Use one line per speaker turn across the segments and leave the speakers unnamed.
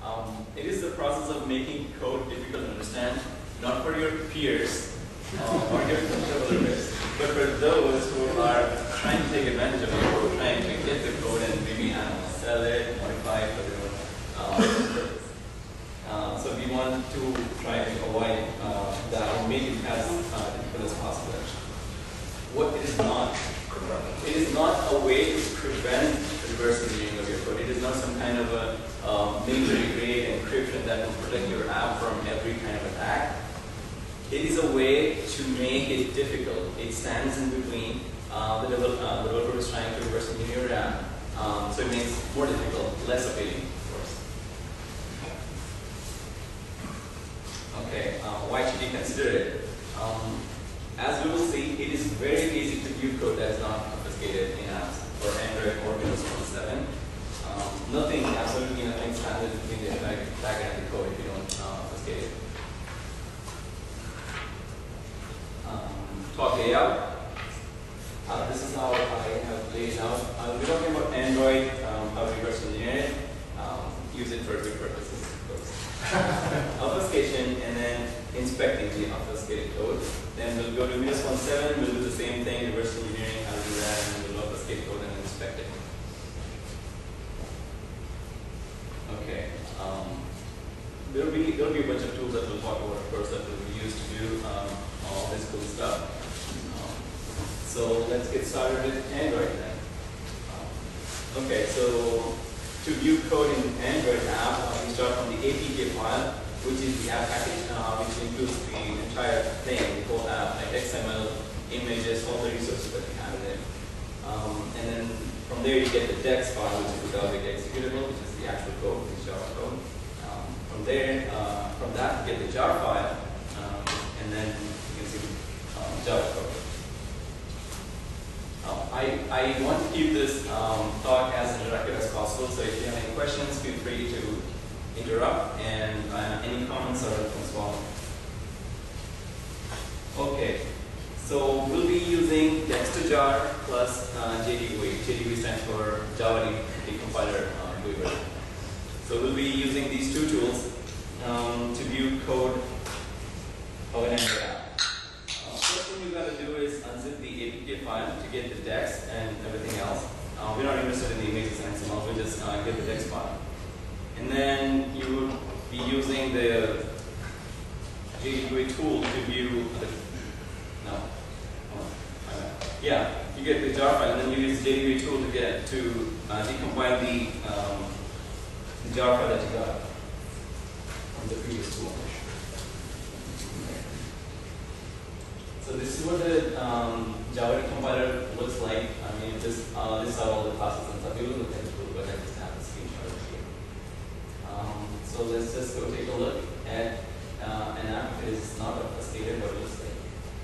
It is the process of making code difficult to understand, not for your peers or your controllers, but for those who are trying to take advantage of your code, trying to get the code and maybe sell it, modify it for their own purpose. So we want to try to avoid that or make it as difficult as possible. What it is not a way to prevent reverse engineering of your code. It is not some kind of a military grade encryption that will protect your app from every kind of attack. It is a way to make it difficult. It stands in between the developer is trying to reverse engineer your app, so it makes it more difficult, less appealing, of course. Okay, why should you consider it? As we will see, it is very easy to view code that is not obfuscated in apps for Android or Windows Phone 7. Nothing, absolutely nothing stands between the backend and the code if you don't obfuscate it. Talk layout. This is how I have laid out. We're talking about Android, how to reverse engineer it, use it for good purposes, of course. Obfuscation and then inspecting the obfuscated code. Then we'll go to Windows Phone 7, we'll do the same thing, reverse engineering, how to do that, and we'll obfuscate code and inspect it. Okay. There'll be a bunch of tools that we'll talk about, of course, that will be used to do all this cool stuff. So let's get started with Android then. Okay, so to view code in Android app, we start from the APK file, which is the app package, which includes the entire thing, the whole app, like XML, images, all the resources that we have in it. And then from there you get the DEX file, which is the Dalvik executable, which is the actual code, the Java code. From there, from that you get the jar file, and then you can see Java code. I want to keep this talk as interactive as possible, so if you have any questions, feel free to interrupt, and any comments are welcome as well. Okay, so we'll be using Dex2Jar plus JDWE. JDWE stands for Java Decompiler GUI version. So we'll be using these two tools to view code of an Android app. First thing you got to do is unzip the APK file to get the DEX and everything else. We're not interested in the images and XML, we'll just get the DEX file. And then you would be using the JDWE tool to view the, you get the jar file, and then you use the JDWE tool to get to decompile the jar file that you got from the previous tool. So this is what the Java decompiler looks like. I mean, this is how all the classes and stuff. We will look at the tool, but I just have a screenshot of here. So let's just go take a look at an app. It is not obfuscated, but it looks like.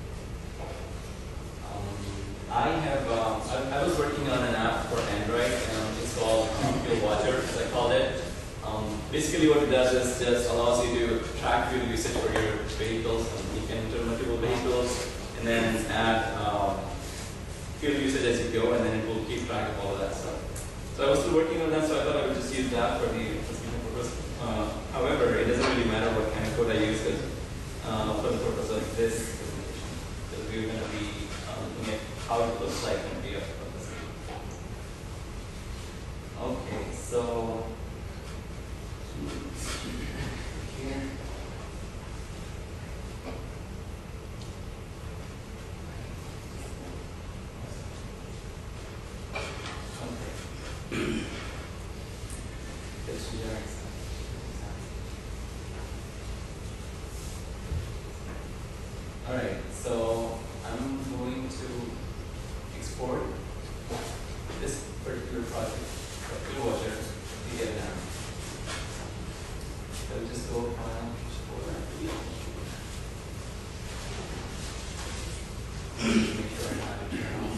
I was working on an app for Android. It's called Fuel Watcher, as I called it. Basically, what it does is just allows you to track fuel usage for your vehicles. You can enter multiple vehicles and then add fuel usage as you go, and then it will keep track of all of that stuff. So I was still working on that, so I thought I would just use that for the purpose. However, it doesn't really matter what kind of code I use for the purpose of this presentation, because we're going to be looking at how it looks like when we are purpose. Okay, so here. Alright, so I'm going to export this particular project, Fuel Watcher, to get an app. So just go file, export, make sure I have it turned on.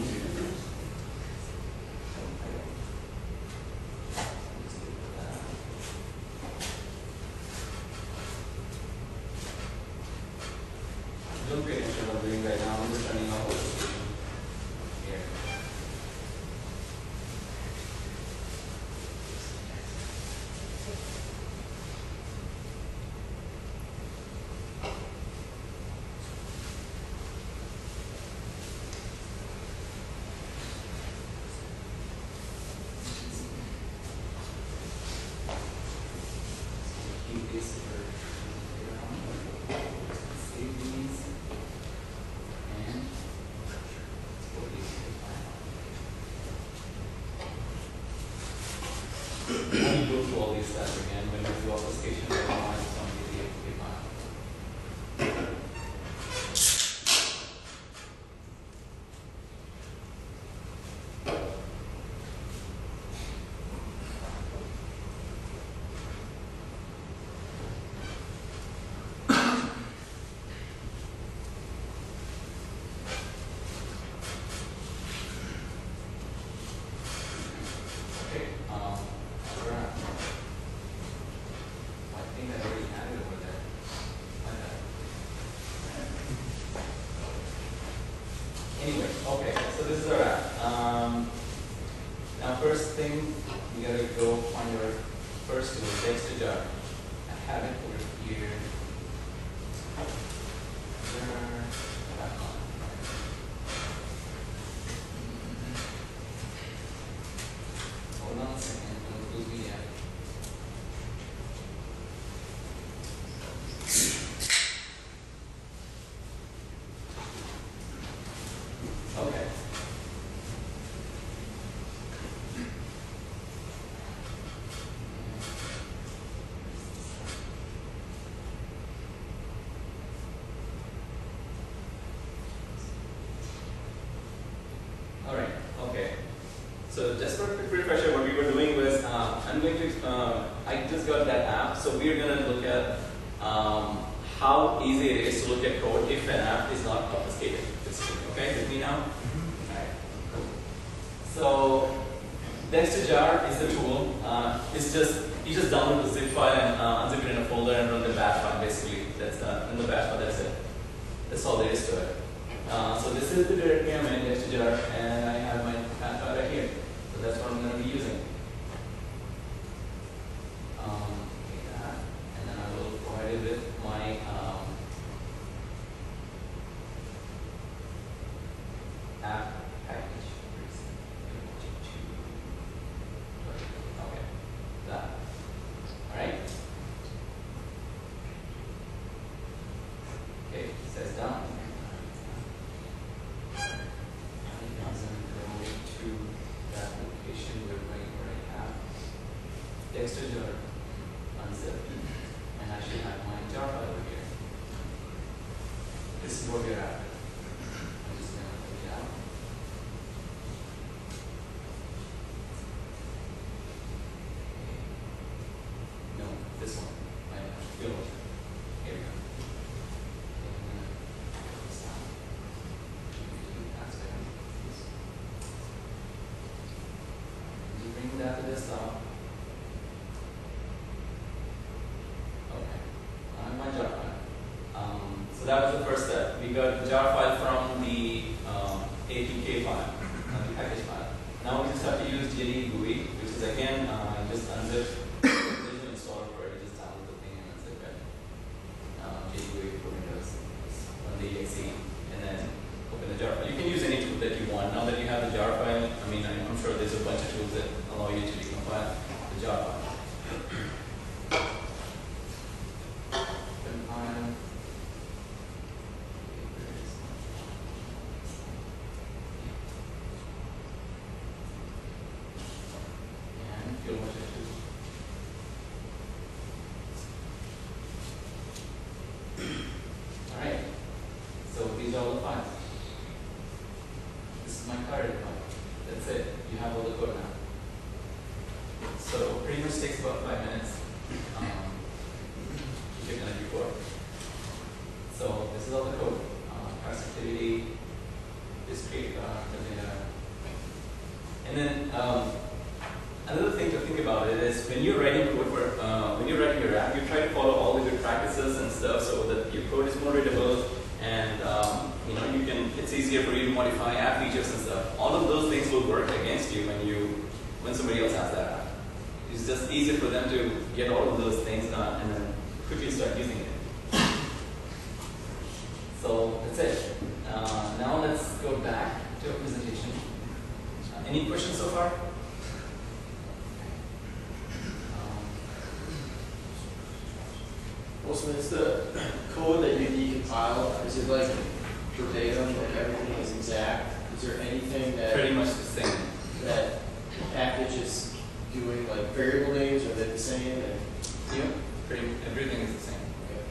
to the text jar. I have it over here. Back on. Hold on a second, don't lose me yet. Okay. All right. Okay. So just for a quick refresher, what we were doing was I'm going to. I just got that app, so we're going to look at how easy it is to look at code if an app is not obfuscated. Okay, with me now. All right. So text-to-jar is the tool. It's just you just download the zip file and unzip it in a folder and run the bash file. Basically, that's run the bash file. That's it. That's all there is to it. So this is the directory I'm in text-to-jar, and I have my bash file right here. So that's what I'm going to be using. And then I will provide it with my app package. Okay, that. All right. Okay, it says done. It doesn't go to that location where I have text-to-jar unzipped, and I should have my jar file over here. This is what we're after. I'm just going to take it out. No, this one. My field. Here we go. You bring that to desktop. Okay. I have my jar file. So that was the first step. We got the jar file from the APK file, the package file. Now we just have to use JDE GUI, which is again just unzip. There's no installer for it. You just download the thing and unzip it. JDE GUI for Windows. Run the exe and then open the jar file. You can use any tool that you want. Now that you have the jar file, I mean, I'm sure there's a bunch of tools that allow you to decompile the jar file. Compile. And feel what it is. All right. So these are all the files. This is my current file. That's it. You have all the code now. So pretty much takes about 5 minutes. Keep it like before. So this is all the code. Parse activity, discrete the data. And then another thing to think about it is when you're writing code for when you're writing your app, you try to follow all the good practices and stuff so that your code is more readable and you know it's easier for you to modify app features and stuff. All of those things will work against you when somebody else has that app. It's just easier for them to get all of those things done and then quickly start using it. So that's it. Now let's go back to our presentation. Any questions so far?
Also, is the code that you decompile, is it like verbatim, like everything is exact? Is there anything that
Pretty much the same.
that the package is doing, like variable names, are they the same? And,
Yeah, everything is the same.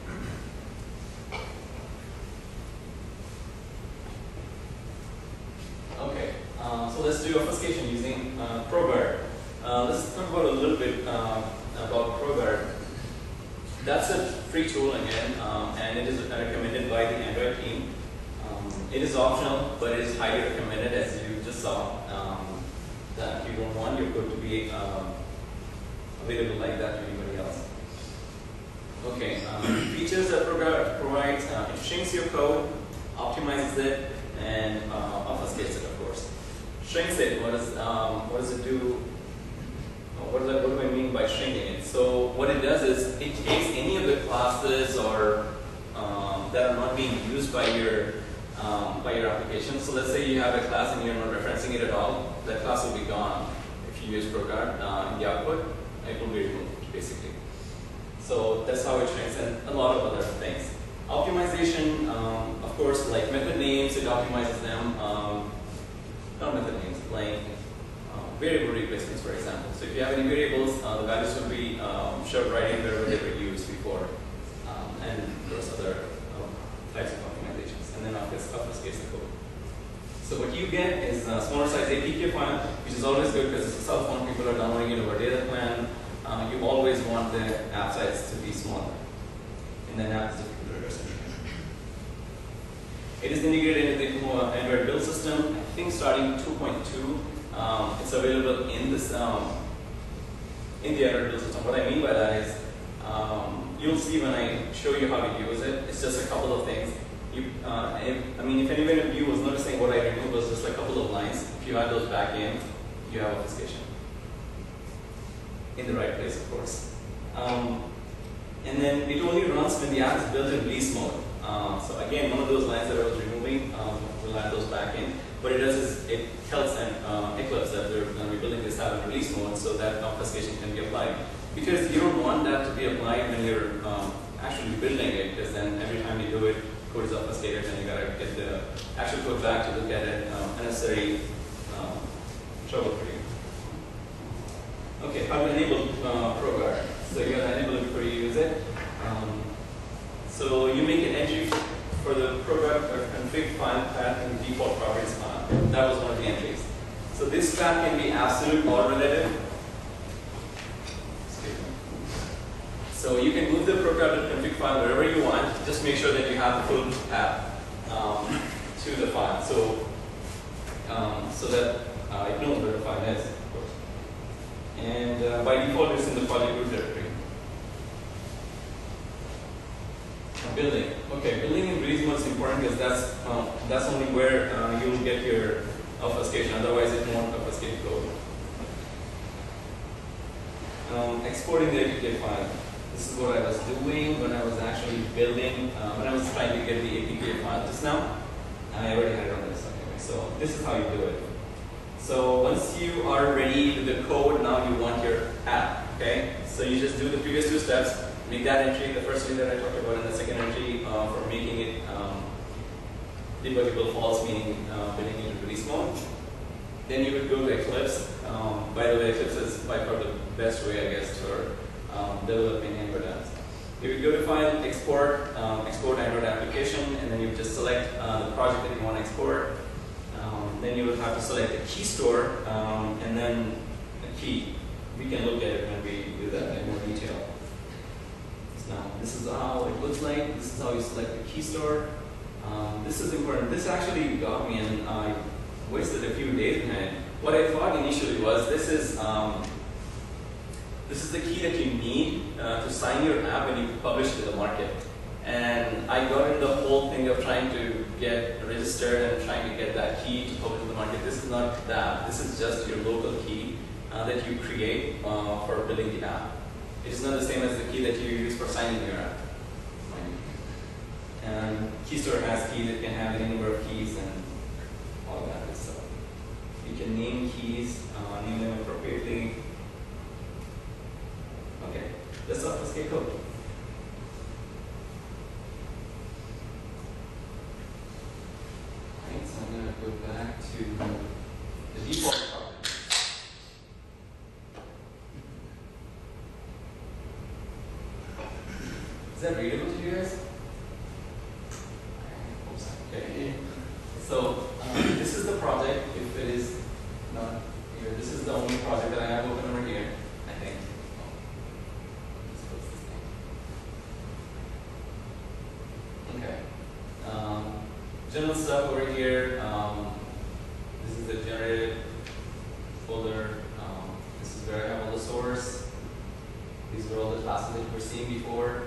Okay, so let's do obfuscation using ProGuard. Let's talk about a little bit about ProGuard. That's a free tool again, and it is recommended by the Android team. It is optional, but it is highly recommended, as you just saw. That you don't want your code to be available like that to anybody else. Okay, features that ProGuard provides: it shrinks your code, optimizes it, and obfuscates it, of course. Shrinks it. What does it do? what do I mean by shrinking it? So what it does is it takes any of the classes or that are not being used by your application. So let's say you have a class and you're not referencing it at all. That class will be gone if you use ProGuard in the output. It will be removed basically. So that's how it shrinks, and a lot of other things. Optimization, of course, like method names, it optimizes them. Not method names, like variable replacements, for example. So if you have any variables, the values will be shoved right in wherever they were used before. And there's other types of optimizations. And then obfuscates the code. So what you get is a smaller size APK file, which is always good because it's a cell phone, people are downloading it over data plan. You always want the app size to be smaller. And then app is difficult to essentially. It is integrated into the Android build system. I think starting 2.2. It's available in this in the Android build system. What I mean by that is you'll see when I show you how to use it. It's just a couple of things. I mean, if anyone of you was noticing what I removed was just a couple of lines. If you add those back in, you have obfuscation in the right place, of course. And then it only runs when the app is built in release mode. So again, one of those lines that I was removing, we'll add those back in. What it does is it tells Eclipse that we're going to be building this app in release mode so that obfuscation can be applied. Because you don't want that to be applied when you're actually building it, because then every time you do it, code is obfuscated and you got to get the actual code back to look at it, unnecessary trouble for you. Okay, how to enable ProGuard. So you got to enable it before you use it. So you make an entry for the ProGuard config file path in the default properties file. That was one of the entries. So this path can be absolute or relative. So you can move the ProGuard config file wherever you want. Just make sure that you have the full path to the file. So that it knows where the file is, of course. And by default, it's in the project root directory. Building. Okay, building in release mode is important because that's only where you will get your obfuscation. Otherwise, it won't obfuscate code. Exporting the APK file. This is what I was doing when I was actually building, when I was trying to get the APK file just now. I already had it on this anyway. So this is how you do it. So once you are ready with the code, now you want your app. Okay. So you just do the previous two steps. Make that entry, the first entry that I talked about, and the second entry for making it debuggable false, meaning building into release mode. Then you would go to Eclipse. By the way, Eclipse is by far the best way, I guess, for developing Android apps. You would go to File, Export, Export Android Application, and then you would just select the project that you want to export. Then you would have to select the key store, and then a key. We can look at it when we do that in more detail. Now, this is how it looks like. This is how you select the key store. This is important. This actually got me, and I wasted a few days behind it. What I thought initially was this is the key that you need to sign your app when you publish it to the market. And I got into the whole thing of trying to get registered and trying to get that key to publish to the market. This is not that. This is just your local key that you create for building the app. It is not the same as the key that you use for signing your app. And KeyStore has keys. It can have any number of keys and all that good stuff. You can name keys, name them appropriately. Okay, let's obfuscate code. Right, so I'm going to go back to the default property. Is that readable to you guys? Okay. So this is the project. If it is not here, this is the only project that I have open over here. I think. Okay. General stuff over here. This is the generated folder. This is where I have all the source. These were all the classes that you were seeing before.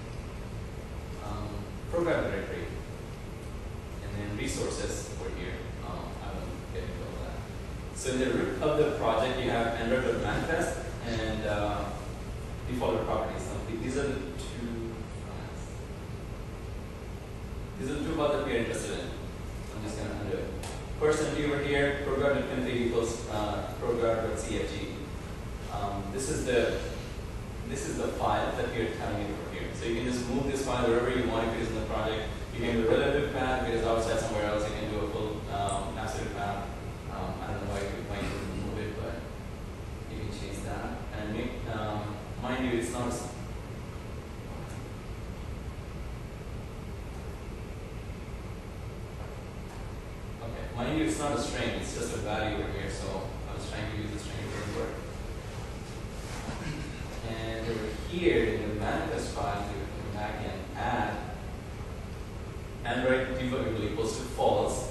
Program directory, and then resources over here. I won't get into all that. So in the root of the project, you have Android.manifest, and default properties. Now, these are the two files. These are the two files that we are interested in. I'm just going to undo it. First entry over here, program.config equals program.cfg. This is the file that we are telling you over here. So you can just move this file wherever you want if it is in the project. You can do a relative path if it is outside somewhere else. You can do a full absolute path. I don't know why you move it, but you can change that. And make, mind you, it's not. Okay, mind you, it's not a string. It's just a value over here. So I was trying to use the string framework. And over here in the manifest file, you come back and add Android debugable equals to false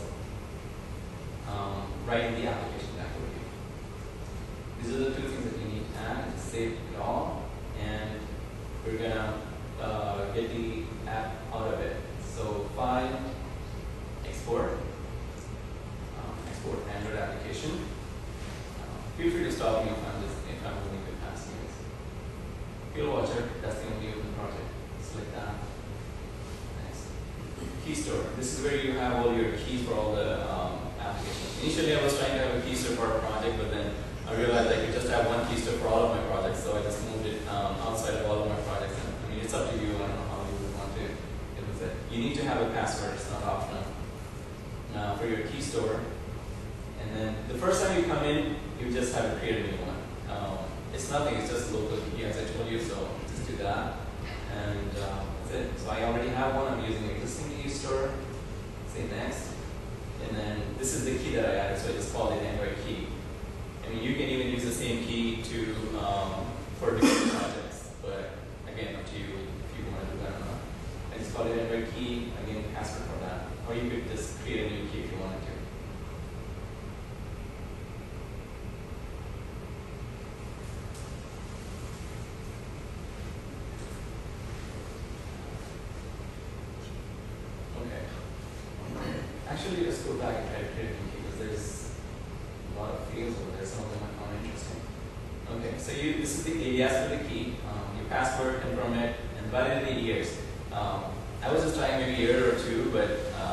right in the application activity. These are the two things that you need to add. Save it all, and we're gonna get the app out of it. So file, export, export Android application. Feel free to stop me if I'm moving too fast. Field Watcher, that's the only open project. Select that. Next. Key store. This is where you have all your keys for all the applications. Initially, I was trying to have a key store for a project, but then I realized I could just have one key store for all of my projects, so I just moved it outside of all of my projects. And, I mean, it's up to you. I don't know how you would want to deal with it. You need to have a password. It's not optional. For your key store. And then the first time you come in, you just have to create a new one. It's nothing, it's just local key as I told you, so just do that. And that's it. So I already have one, I'm using existing key store. Say next. And then this is the key that I added, so I just called it Android key. I mean, you can even use the same key to for different projects, but again, up to you if you want to do that or not. I just called it Android key, again, password for that. Or you could just create a new key if you wanted to. Actually, let's go back and try to create a new key because there's a lot of fields over there. Some of them I found interesting. Okay, so this is the alias for the key. Your password, confirm it, and validity years. I was just trying maybe a year or two, but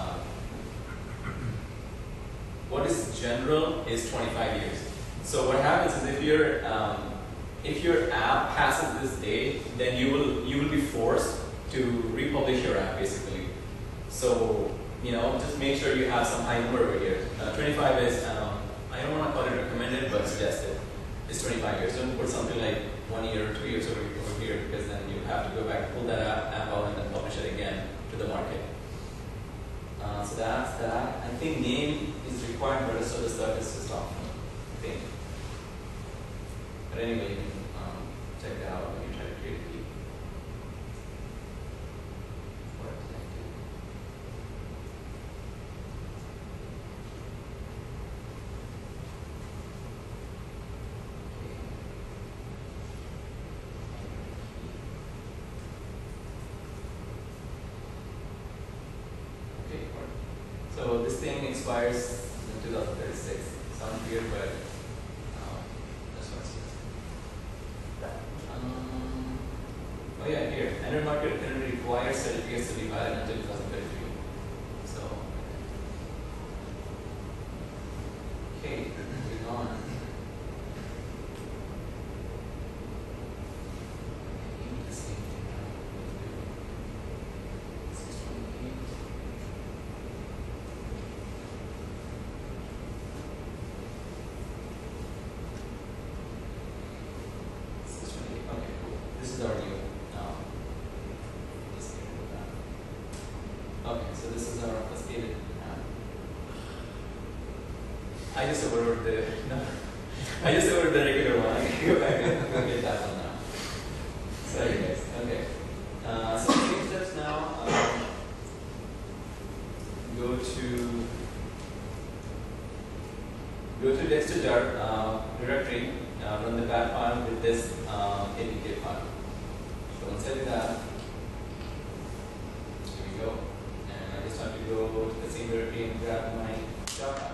what is general is 25 years. So what happens is if your app passes this date, then you will be forced to republish your app basically. So just make sure you have some high number over here. 25 is, I don't want to call it recommended, but suggested. It's 25 years. Don't put something like 1 year or 2 years over here, because then you have to go back, pull that app out, and then publish it again to the market. So that's that. I think name is required, but the rest of the stuff is just optional, I think. But anyway, you can check that out when you try to create a key. So this thing expires in 2036. Sounds weird, but that's what it says. Oh yeah, here. Android market currently requires certificates to be valid until 2033. So, okay, moving on. This is our new okay, so this is our obfuscated app. I just overrode the regular one. I can go back and get that one now. Sorry guys. Okay. So same steps now. Go to Dexter directory. Run the bat file with this APK file. So once I do that, here we go. And I just have to go to the same directory and grab my Java.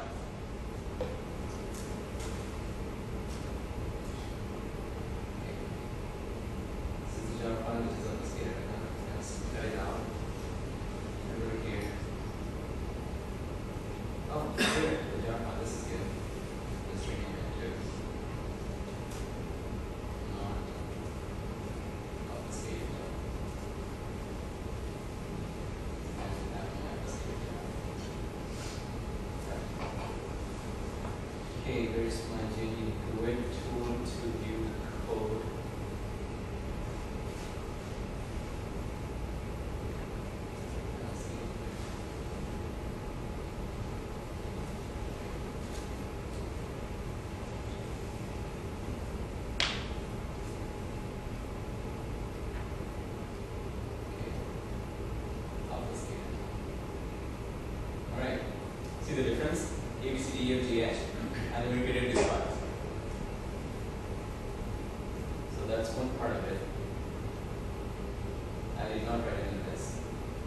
I did not write any of this.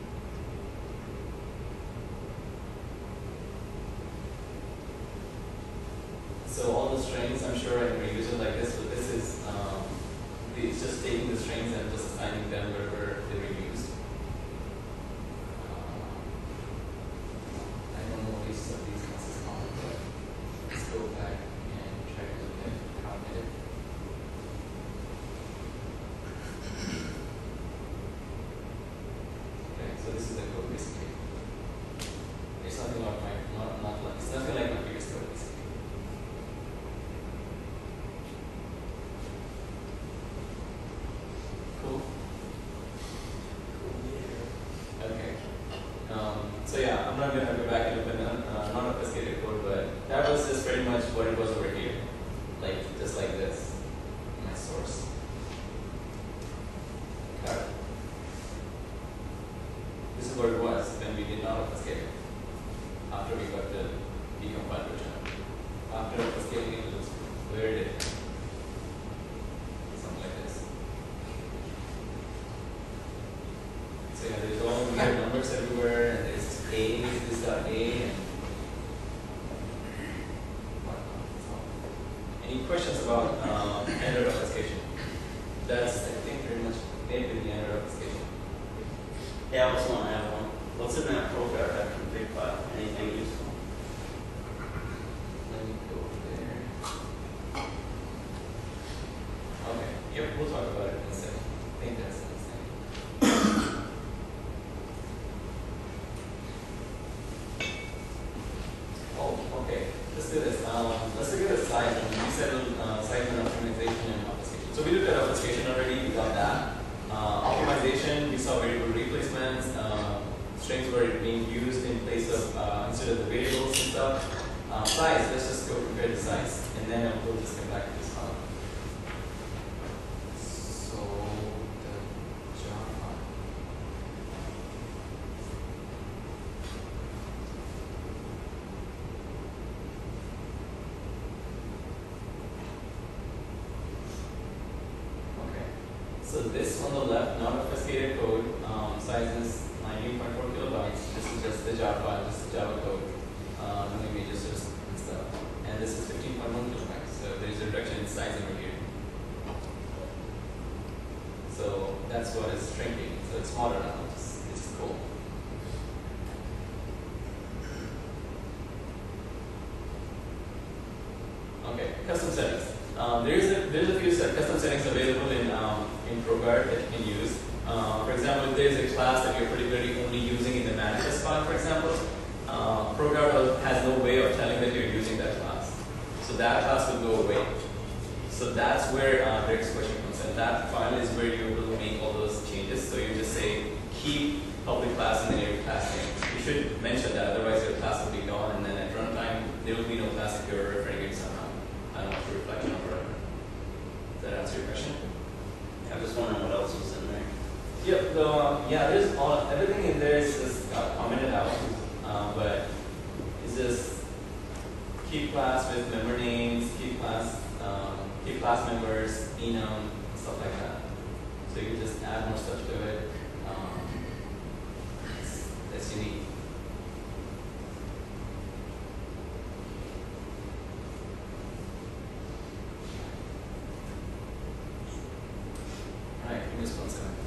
So all the strings, I'm sure I can reuse it like this, but this is it's just taking the strings and just assigning them wherever they were used. I don't know which of these classes are, but let's go back and try to look at how I did it. Okay, so this is the code basically. It's nothing like it's nothing like my previous code basically. Cool. Okay. So yeah, I'm not gonna go back and open non-obfuscated code, but that was just pretty much what it was over here, like just like this, my source. Got it. This is what it was when we did non-obfuscated. After we got the decompiled version. After obfuscating it, it was very different. Something like this. So yeah, there's all weird numbers everywhere, and there's A, this dot A, and whatnot. So, any questions about Android obfuscation? That's, I think, pretty much it with the Android obfuscation.
Yeah, I also want to have one. What's in that program that config file? Anything useful?
Let me go there. Okay, yep, we'll talk about it in a second. I think that's in a second. Oh, okay. Let's do this. Let's look at the site. We said segment optimization and obfuscation. So we looked at obfuscation already. We got that. Optimization. We saw variable replacements. Strings were being used in place of instead of the variables and stuff. Size. Let's just go compare the size, and then we'll just come back to this file. So the jar file. Okay. So this on the left, non-obfuscated code, size is 19.4 kilobytes. This is just the jar file, just the Java code. No images and stuff. And this is 15.1 kilobytes. So there's a reduction in size over here. So that's what is shrinking. So it's smaller now, which is cool. Okay, custom settings. There's a few custom settings available in ProGuard that you can use. For example, if there's a class that you're particularly only using in the manifest file, for example, ProGuard has no way of telling that you're using that class. So that class will go away. So that's where Rick's question comes in. That file is where you will make all those changes. So you just say keep public class in the name class name. You should mention that, otherwise your class will be gone, and then at runtime there will be no class if you're referring it somehow. I don't know, for reflection or whatever. Does that answer your question?
Yeah, I'm just wondering what else was in there.
Yep. Yeah, there's everything in there is just commented out, but it's just keep class with member names, keep class members, enum, stuff like that. So you can just add more stuff to it. That's unique. All right, give me just 1 second.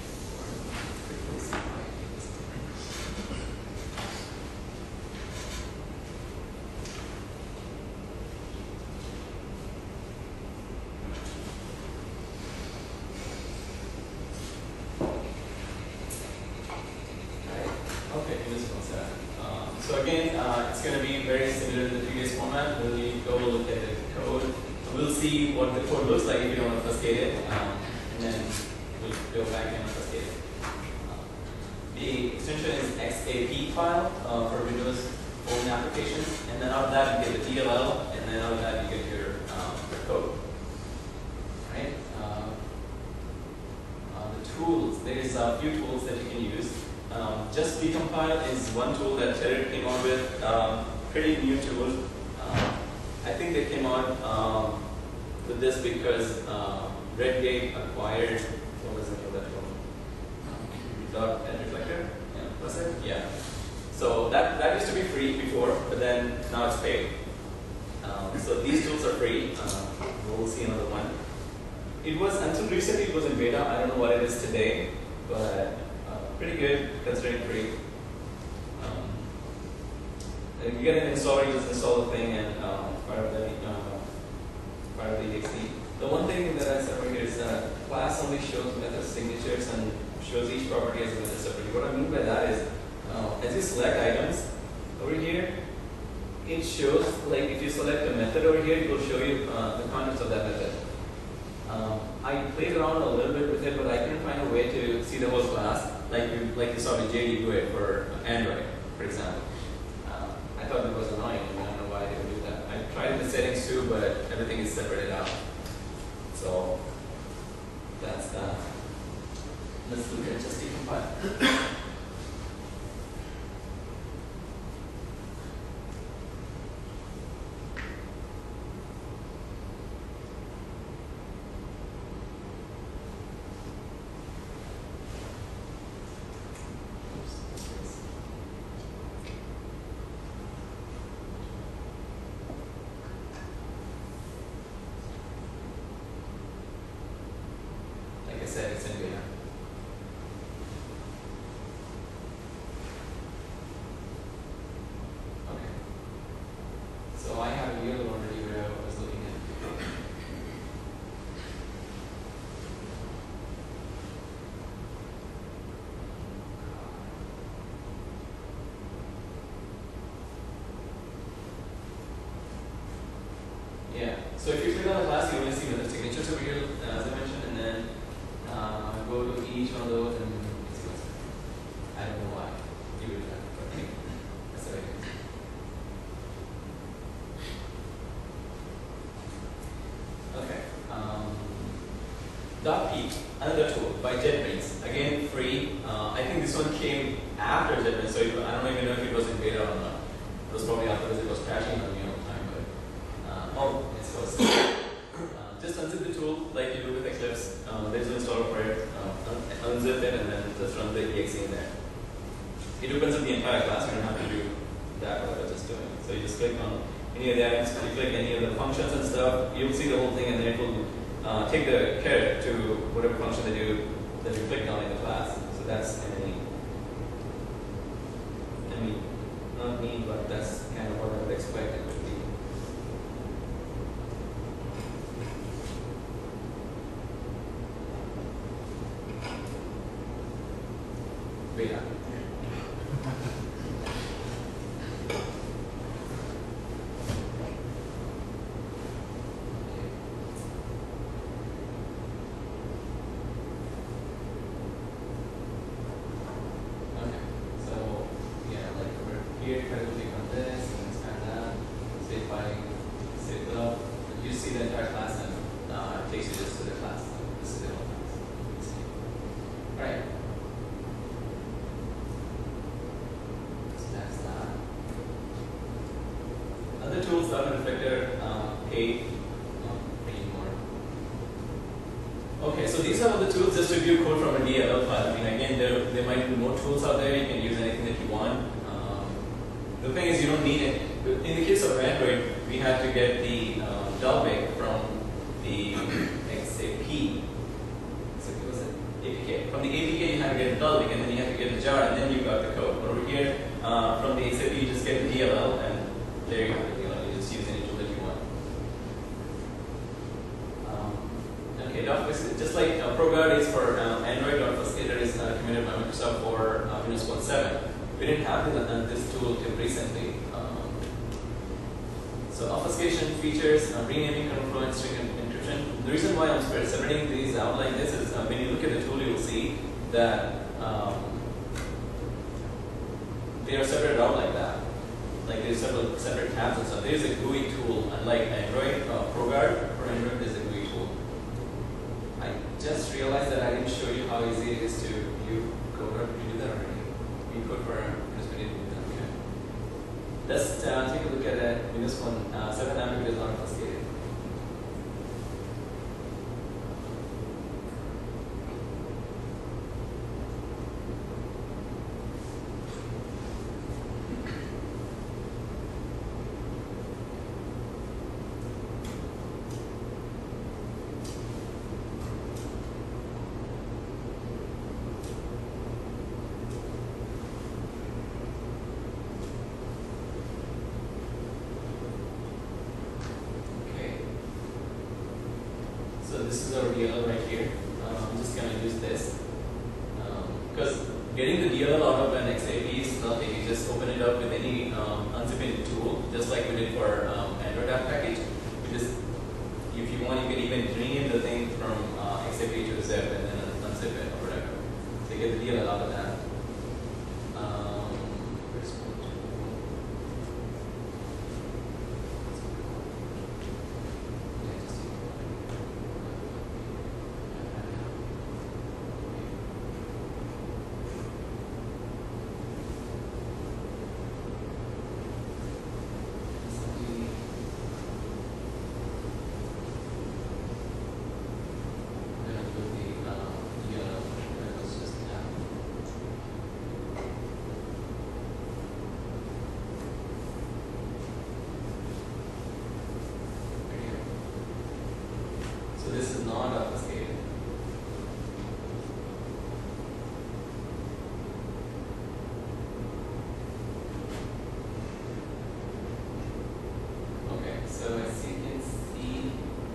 So again, it's going to be very similar to the previous format. We'll go look at the code. We'll see what the code looks like if you don't obfuscate it, and then we'll go back and obfuscate it. The extension is XAP file for Windows Phone applications, and then out of that you get the DLL, and then out of that you get your code. Right? The tools. There's a few tools that you can use. Just decompile is one tool that Tered came out with, pretty new tool. I think they came out with this because Redgate acquired, what was the name of that tool? then now it's paid. So these tools are free. We'll see another one. It was, until recently it was in beta. I don't know what it is today, but pretty good considering free. If you get an installer, you just install the thing and fire the exe. The one thing that I said over here is that class only shows method signatures and shows each property as a method separately. What I mean by that is, as you select items over here, it shows, like if you select a method over here, it will show you the contents of that method. I played around a little bit with it, but I couldn't find a way to see the whole class, like you saw with JD do it for Android, for example. I thought it was annoying, and I don't know why they would do that. I tried the settings too, but everything is separated out. So that's that. Let's look at just decompile. Like I said, it's in beta. Okay. So I have a yellow one already where I was looking at. Yeah. So if you click on the class, you only see the signatures over here, as I mentioned, and then go to each one of those and see what's there. I don't know why you would do that, but that's the way it is. Okay. .peek, another tool by JetBrains. Again, free. I think this one came after JetBrains, so I don't even know if it was in beta or not. It was probably after it was crashing on me all the time, but yes, it was. Just unzip the tool like you do with Eclipse. There's an installer for it. Unzip it and then just run the exe in there. It opens up the entire class. You don't have to do that what I was just doing. So you just click on any of the items, you click any of the functions and stuff. You'll see the whole thing, and then it will take the caret to whatever function that you clicked on in the class. So that's not neat, but that's kind of what I would expect it to be. Beta. Okay, so yeah, like over here, try to click on this and expand that. So if I set it up, you see the entire class, and it takes you just to the class. This is the whole class. All right. That's that. Other tools that are reflector, paid, pay more. Okay, so these are all the tools just to view code from a DLL file. I mean, again, there might be more tools out there. You can use anything that you want. The thing is, you don't need it. In the case of Android, we had to get the Dalvik from the XAP. So what was it? APK. From the APK, you had to get the Dalvik, and then you had to get the jar, and then you got the code. But over here, from the XAP, you just get the DLL, and there you have it. You just use any tool that you want. Okay, just like ProGuard is for Android, Obfuscator is committed by Microsoft for Windows Phone 7. We didn't have this tool till recently. So obfuscation features, renaming, control, and string encryption. The reason why I'm separating these out like this is when you look at the tool, you will see that they are separated out like that. Like there's several separate tabs and stuff. There's a GUI tool, unlike Android. ProGuard for Android is a GUI tool. I just realized that I didn't show you how easy it is to view ProGuard. Did you do that already? We could for Windows Phone 8. Okay. Let's take a look at that Windows Phone 7 app because it's not obfuscated. because getting the DLL out of an XAP is nothing. You just open it up with any unzipping tool, just like we did for Android app package. You just, if you want, you can even rename the thing from XAP to zip and then unzip it or whatever. So you get the DLL out of that. Where's my tool? Yeah, just so this is not obfuscated. Okay, so as you can see,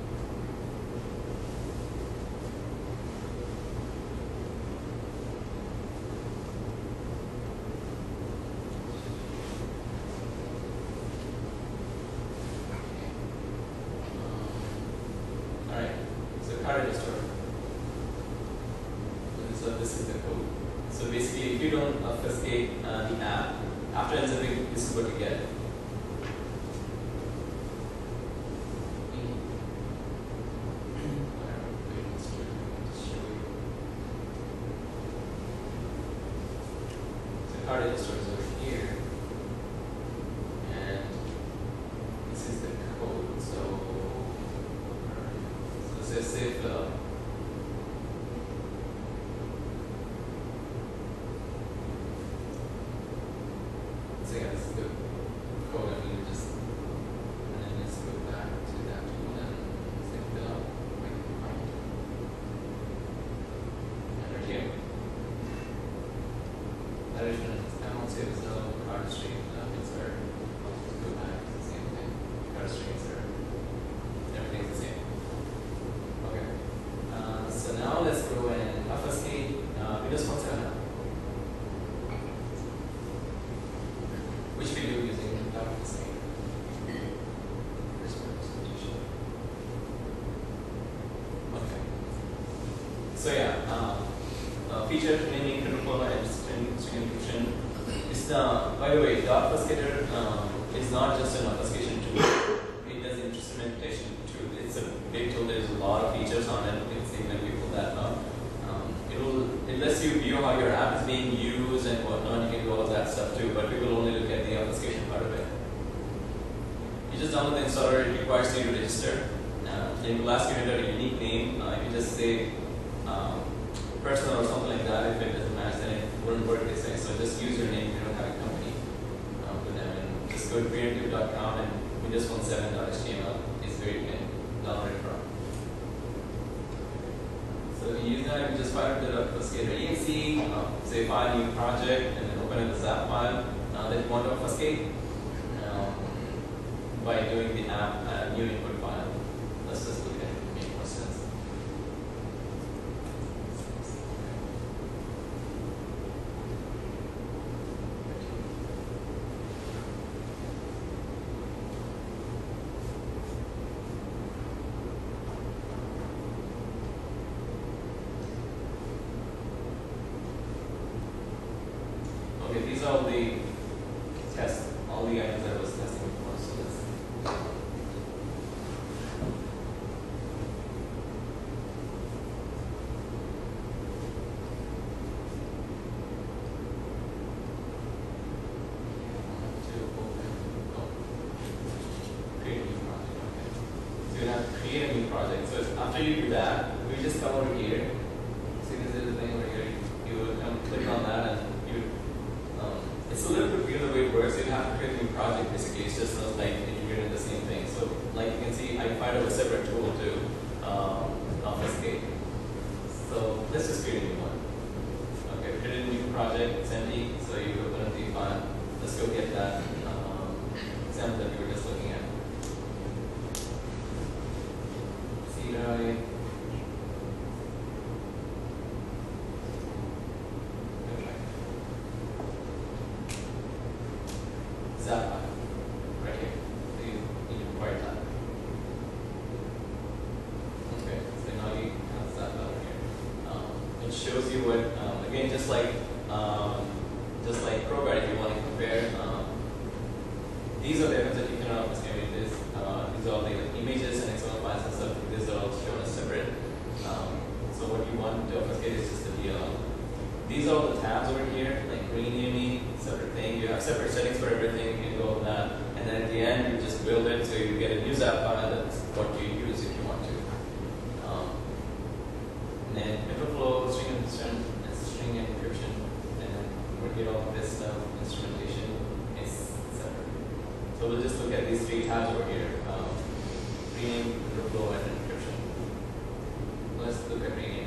alright, so card register. So this is the code. So basically, if you don't obfuscate the app, after unzipping, this is what you get. So card register is over here, and this is the code. So it says save the. So yeah, this is the code. I mean, just and then let's go back to that tool and save the enter here. That is down save as the card stream insert. Go back to the same thing. Card stream insert. Everything's the same. Okay. So now let's go and obfuscate Windows Phone 7 app, which we do using obfuscate. Okay. So yeah, feature naming, control and string encryption. It's by the way, the obfuscator is not just an obfuscation tool. It does instrumentation too. It's a big tool. There's a lot of features on it. You can see when we pull that up. It lets you view how your app is being used and whatnot. You can do all of that stuff too, but we will only look at the obfuscation part of it. You just download the installer. It requires you to register. It will ask you to enter a unique name. If you just say personal or something like that, if it doesn't match, then it wouldn't work, they say. So just use your name if you don't have a company with them. And just go to creative.com and windows17.html is where you can download it from. So if you use that, you just fire it up obfuscator exe, say file new project, and then open up the zap file that you want to obfuscate by doing the app new input file. Let's just look at it to make more sense. Okay, these are all the tests, all the items that I was testing before. So let's. Create a new project. Okay. So you're gonna create a new project. So after you do that, we just come over here. See this little thing over here. You will come click on that and you. It's a little bit weird the way it works. You have to create a new project basically. It's just not like integrated in the same thing. So like you can see, I fired up a separate tool to obfuscate. So let's just create a new one. Okay, create a new project. It's empty. So you open up the file. Let's go get that example that we were just looking at. CDI. zap file right here. So you need to provide that. Okay, so now you have zap file here. It shows you what, again, just like Crowbar, if you want to compare, these are the items that you can obfuscate. These are all the images and XML files and stuff. These are all shown as separate. So what you want to obfuscate is just the DLL. These are all the tabs over here, like renaming, separate thing. You have separate settings for everything. You can go with that, and then at the end you just build it so you get a new zap file. That's what you use if you want to. And then inflow, string encryption, and then we get all of this stuff. Instrumentation is separate. So we'll just look at these three tabs over here: rename, inflow, and encryption. Let's look at rename.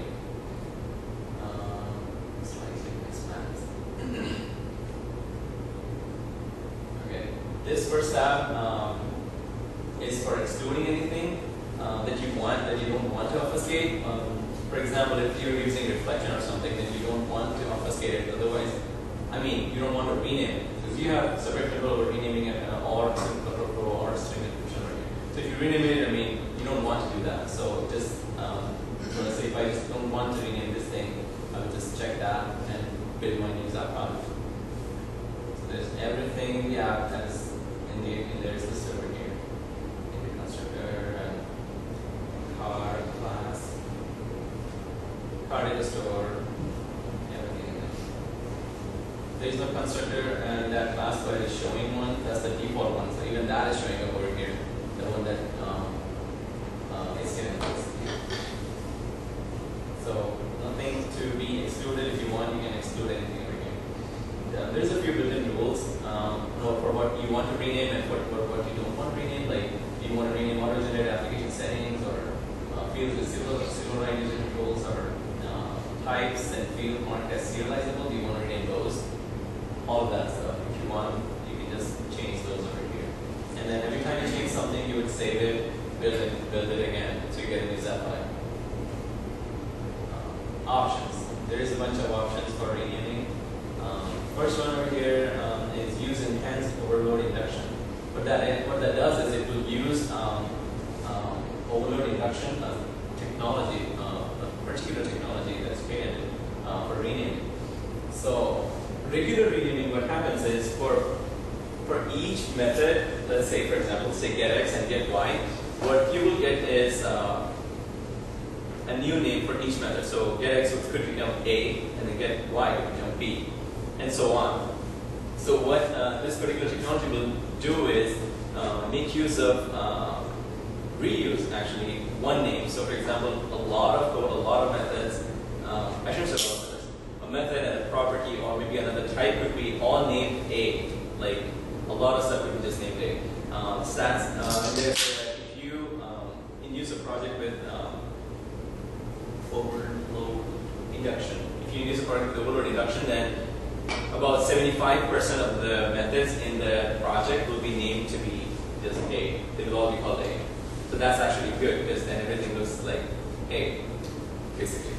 Okay, this first tab is for excluding anything that you don't want to obfuscate. For example, if you're using reflection or something that you don't want to obfuscate it, otherwise, you don't want to rename it because you have separate control over renaming it or control or string encryption right here. So if you rename it, you don't want to do that. So just so let's say if I just don't want to rename this thing, I would just check that and build my new zap file. So there's everything, that's in there is listed over here. In the constructor and card class, card data store, everything in there. There is no constructor and that class file is showing one. That's the default one. So even that is showing up over here. The one that is here. So nothing to be excluded. If you want, you can exclude anything over here. There's a few built-in rules for what you want to rename and what you don't want to rename. Like, do you want to rename auto-generated application settings or fields with serialization rules or types and field marked as serializable? Do you want to rename those? All of that stuff. If you want, you can just change those over here. And then every time you change something, you would save it, build it again, so you get a new zap file. Options. There is a bunch of options for renaming. First one over here is use enhanced overload induction. What that does is it will use overload induction technology, a particular technology that's created for renaming. So regular renaming, what happens is for each method, let's say for example, say getX and getY, what you will get is a new name for each method. So getX could become A, and then getY could become B, and so on. So what this particular technology will do is make use of reuse actually one name. So for example, a lot of methods, I shouldn't say a lot of methods, a method and a property or maybe another type could be all named A. Like a lot of stuff could be just named A. Stats, and therefore if you use a project with overload induction. If you use a project with overload induction, then about 75% of the methods in the project will be named to be just A. They will all be called A. So that's actually good because then everything looks like A, basically.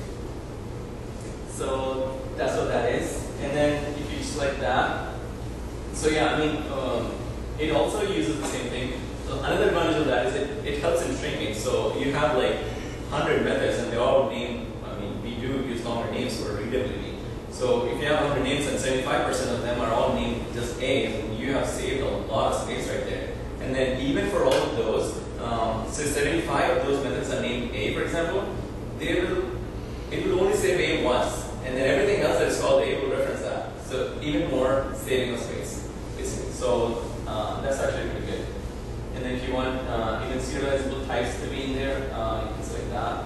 So that's what that is. And then if you select that, so yeah, it also uses the same thing. So another advantage of that is it helps in stringing. So you have like 100 methods and they all name, we do use longer names for readability. So if you have 100 names and 75% of them are all named just A, then you have saved a lot of space right there. And then even for all of those, so 75 of those methods are named A, for example, it will only save A once, and then everything else that is called A will reference that. So even more saving of space, basically. So that's actually pretty good. And then if you want even serializable types to be in there, you can select that.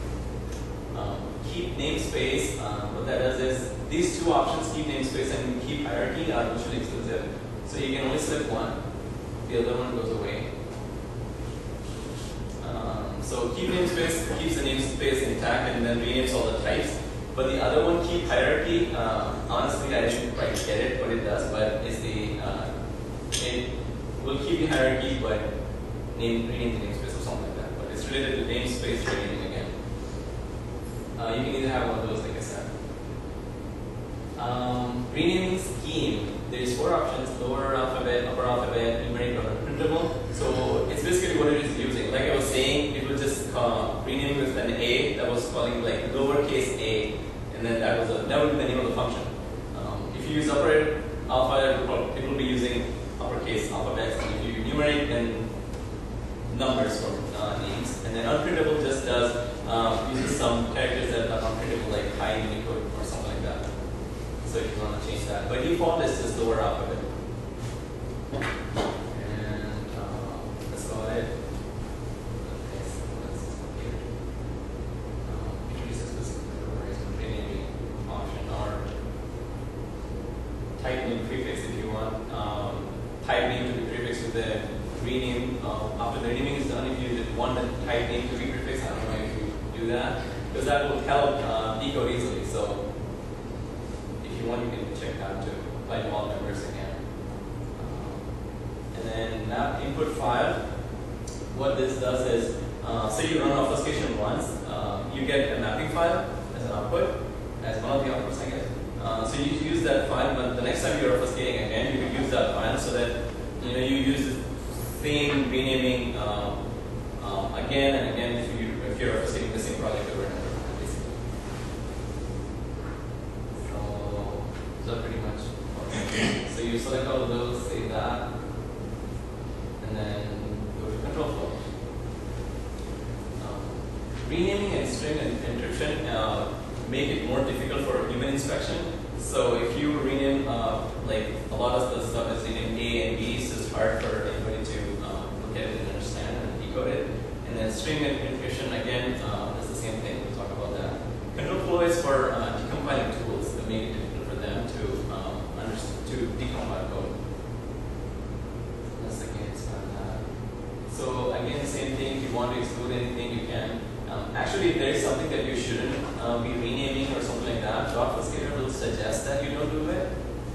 Keep namespace, what that does is, these two options, keep namespace and keep hierarchy, are mutually exclusive. So you can only select one, the other one goes away. So keep namespace keeps the namespace intact and then renames all the types. But the other one, keep hierarchy, honestly I didn't quite get it what it does, but it's it will keep the hierarchy but rename the namespace or something like that. But it's related to namespace renaming again. You can either have one of those, like I said. Renaming scheme. There there's 4 options: lower alphabet, upper alphabet, numeric, or printable. So it's basically what it is using. Like I was saying, it was just renaming with an A that was calling like lowercase a, and then that would be the name of the function. If you use upper alphabet, it will be using uppercase alphabets. If you numeric, then numbers for names, and then unprintable just does uses some characters that are unprintable, like high Unicode or something like that. So if you want to change that, by default it's just lower alphabet. And that's about it. Okay, so let's here. Introduce a specific renaming option or type name prefix if you want. Type name to be prefixed with the rename. After the renaming is done, if you want the type name to be prefixed, I don't know if you do that, because that will help decode easily. So if you want, you can check that too by default members again. And then map input file. What this does is, say you run obfuscation once, you get a mapping file as an output, as one of the outputs, I guess. So you use that file, but the next time you're obfuscating again, you can use that file so that you use the same renaming again and again if you're obfuscating the same project over and over, basically. So pretty much. Okay. So you select all of those, save that, and then go to control flow. Renaming and string encryption make it more difficult for human inspection. So if you rename, like a lot of the stuff is renamed A and B, so it's hard for anybody to look at it and understand and decode it. And then string encryption, again, is the same thing. We'll talk about that. Control flow is for decompiling tools that make it difficult for them to decompile code. That's again, it's not that. So again, same thing. If you want to exclude anything, you can. Actually, if there is something that you shouldn't be renaming or something like that, Obfuscator will suggest that you don't do it.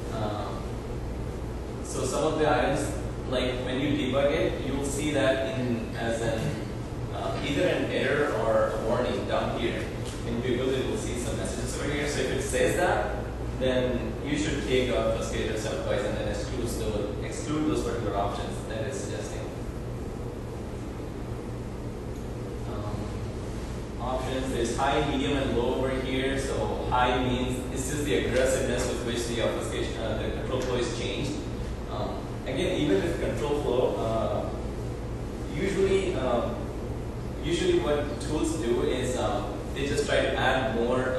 So some of the items, like when you debug it, you will see that as either an error or a warning down here. In Google, it will see some messages over here. So if it says that, then you should take Obfuscator stepwise and then exclude those particular options that it's suggesting. Options, there's high, medium, and low over here. So high means this is the aggressiveness with which the obfuscation, the control flow is changed. Again, even with control flow, usually what tools do is they just try to add more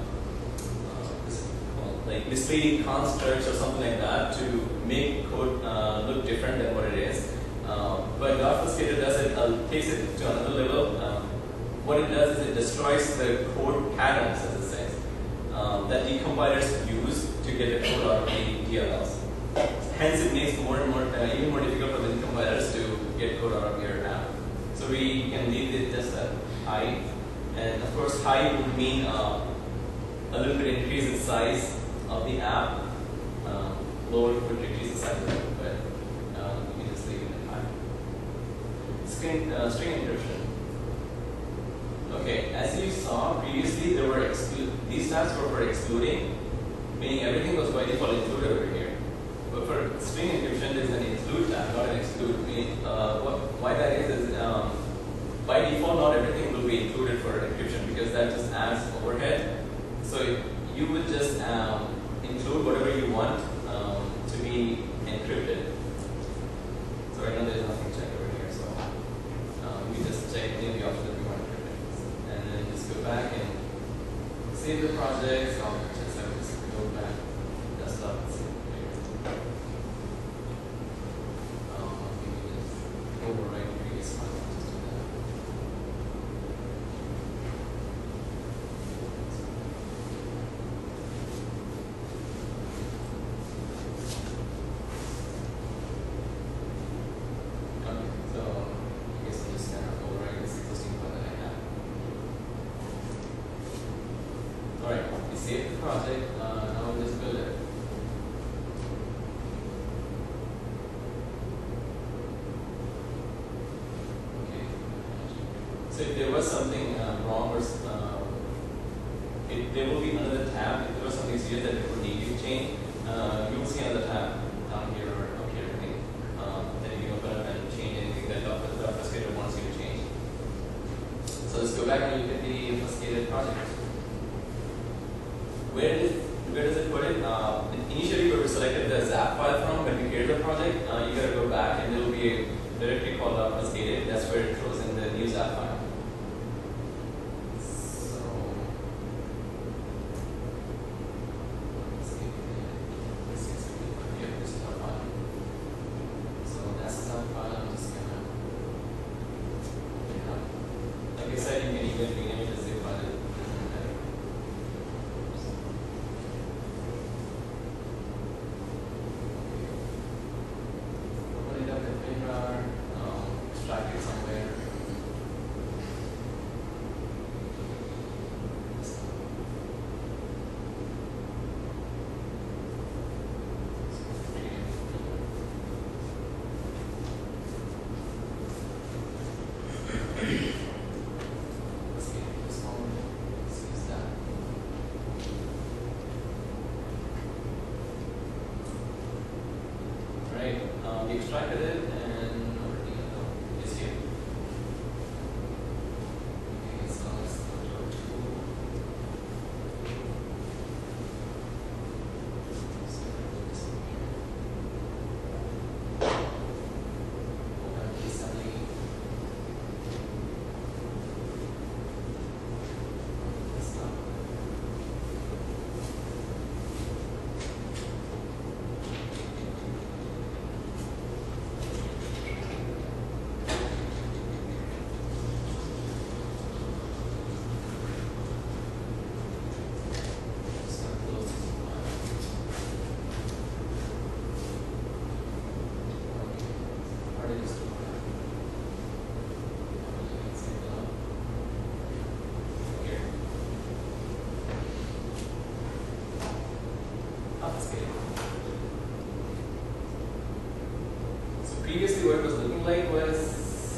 like misleading constructs or something like that to make code look different than what it is. But the obfuscator does it, takes it to another level. What it does is it destroys the code patterns, as it says, that decompilers use to get the code out of the DLLs. Hence, it makes more and more even more difficult for the decompilers to get code out of your app. So we can leave it just at high, and of course, high would mean a little bit increase in size of the app. Lower would decrease the size of it, but we can just leave it at high. String encryption. Okay, as you saw previously, there were these tabs were for excluding, meaning everything was by default included over here. But for string encryption, there's an include tab, not an exclude. Why that is by default, not everything will be included for encryption because that just adds overhead. So you would just include whatever you want to be encrypted. So right now there's nothing checked over here, so we just check any of the options that we want to encrypt. And then just go back and save the project. So I'll just go back desktop and save it here. Maybe just overwrite the previous file. Just do that. Okay, so I guess I'll just overwrite this existing file that I have. Alright, we saved the project, now we'll just build it. Okay. So if there was something wrong or there will be another tab. If there was something serious that would need to change, you will see another tab. we extracted it and everything is here. Okay, so let's go to our tool. Open case study. Stop. Start closing. How did you start? Here. Obfuscate. So previously what it was looking like was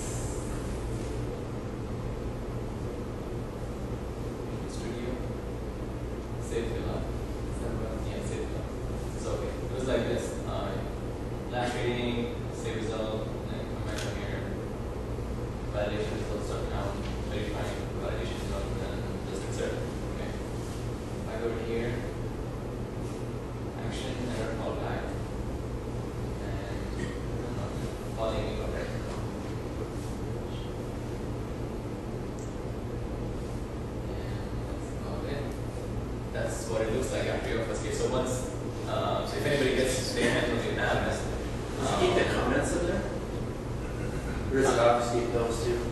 studio, save fill up. Yeah, save fill up. So okay, it was like this. Last reading, save result, then come back down here. Validation results are count, verifying validation result, and then just insert. Okay. I go to here, action, error, callback, and calling go right. And that's about it. That's what it looks like after you obfuscate. So once, so if anybody gets statement with the anonymous,
Does it keep the comments in there? Or does it obfuscate those too?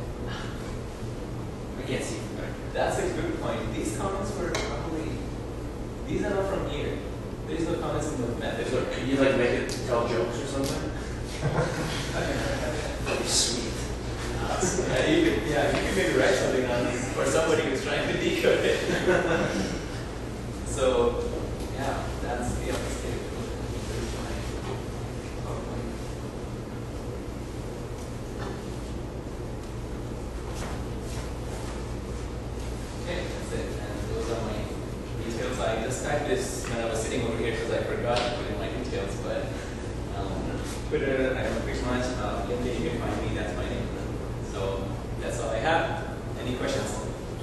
I can't see from back here.
that's a good point. These comments were probably, these are not from here. There is no comments in the method.
So could you like make it tell jokes or something? Sweet.
You can maybe write something on this for somebody who's trying to decode it. So, yeah, that's the obfuscated. Okay, that's it. And those are my details. I just typed this when I was sitting over here because I forgot to put in my details, but Twitter, I don't pretty much. LinkedIn, you can find me, that's my name. So that's all I have. Any questions?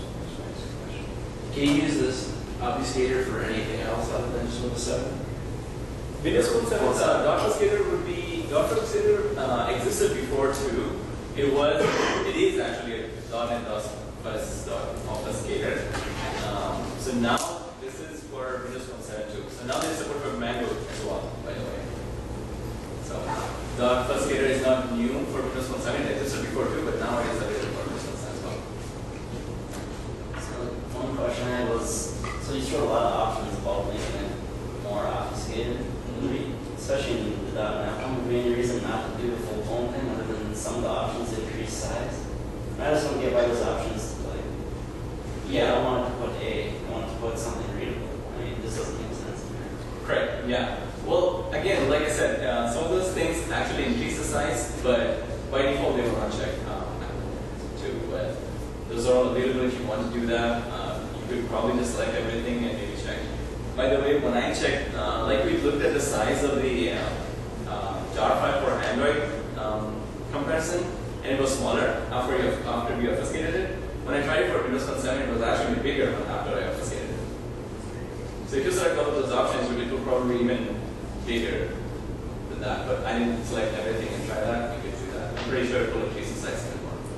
Can you use this obfuscator for anything else other than just Windows 7?
Windows Phone 7, Obfuscator would be, Obfuscator existed before too. It is actually a .NET plus Obfuscator. So now this is for Windows Phone 7 too. So now they support for Mango as well, by the way. So the Obfuscator is not new for Windows Phone 7, it existed before too, but now it is available for Windows Phone 7 as well.
So one question I had was, so you showed a lot of options about making it more obfuscated, especially in the .NET. Would be any reason not to do the full phone thing other than some of the options increase size? And I just want to get by those options. Like, yeah, I wanted to put I wanted to put something readable. I mean, this doesn't make sense to me.
Correct, yeah. Well, again, like I said, some of those things actually increase the size, but by default they will uncheck too. But those are all available if you want to do that. You could probably just select everything and maybe check. By the way, when I checked, like we looked at the size of the jar file for Android comparison, and it was smaller after we obfuscated it. When I tried it for Windows Phone 7, it was actually bigger after I obfuscated it. So if you select all of those options, it will probably even bigger than that. But I didn't select everything and try that. You could do that. I'm pretty sure it will increase the size even more.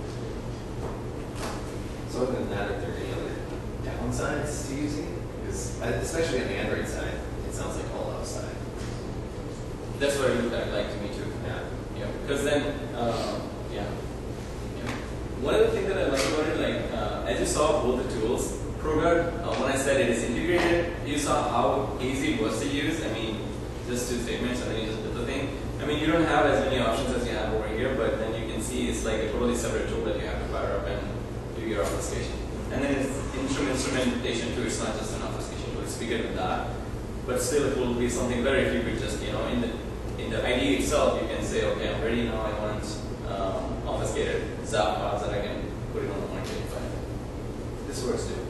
So other than that, are there any other downsides to using it? Because especially on the Android side, it sounds like all outside.
That's what it looked like to me too.
Yeah.
Yeah. Because then, yeah. One of the things that I like about it, like as you saw both the tools, ProGuard, when I said it is integrated, you saw how easy it was to use. I mean, just two statements and then you just build the thing. I mean, you don't have as many options as you have over here, but then you can see it's like a totally separate tool that you have to fire up and do your obfuscation. And then it's instrumentation too. It's not just an obfuscation tool. It's bigger than that. But still, it will be something better if you could just, in the IDE itself, you can say, okay, I'm ready now. I want obfuscated ZAP files that I can put it on the monitor. This works too.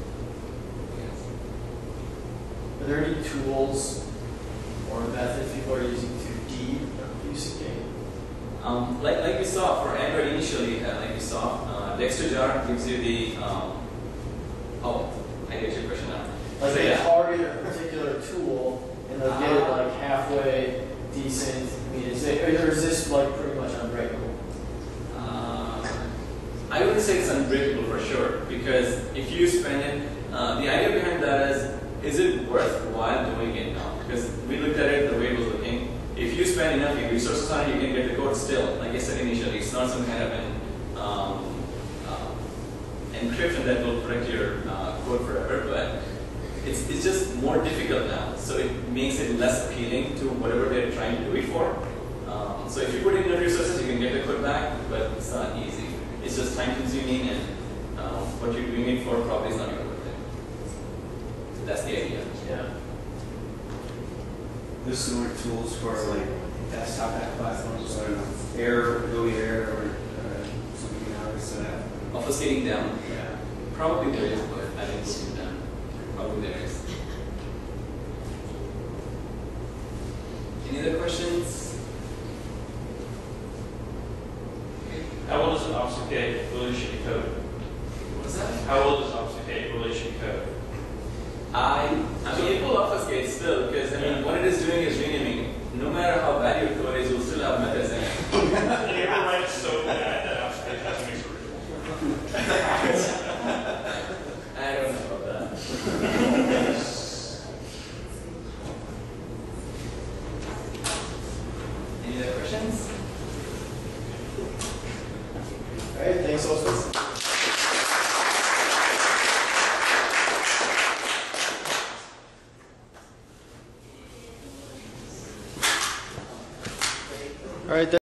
Are there any tools or methods people are using to de-obfuscate?
Like we saw for Android initially, like we saw, Dexterjar gives you the, oh, I get your question now.
Like
So,
they
yeah.
target a particular tool and they'll get it like halfway decent. I mean, or is this like pretty much unbreakable?
I wouldn't say it's unbreakable for sure, because if you spend it, the idea behind that is it worthwhile doing it now? Because we looked at it the way it was looking. If you spend enough resources on it, you can get the code still. Like I said initially, it's not some kind of an encryption that will protect your code forever, but it's just more difficult now. So it makes it less appealing to whatever they're trying to do it for. So if you put in enough resources, you can get the code back, but it's not easy. It's just time consuming, and what you're doing it for probably is not going to worth it. So that's the idea.
Yeah.
There's similar tools for like desktop app platforms, I don't know, Adobe Air or something else.
Obfuscating down.
Yeah.
Probably there is, but I didn't see them. Probably there is. Any other questions?
How well does it obfuscate relation to code?
What's that?
How well does it obfuscate relation code?
I mean, it will obfuscate still, because I mean, what it is doing is renaming. No matter how bad your code is, you'll still have methods in it.
Can you ever write it so bad that obfuscation has to make it readable?
I don't know about that. Any other questions?
All right. Thanks, Osman. All right.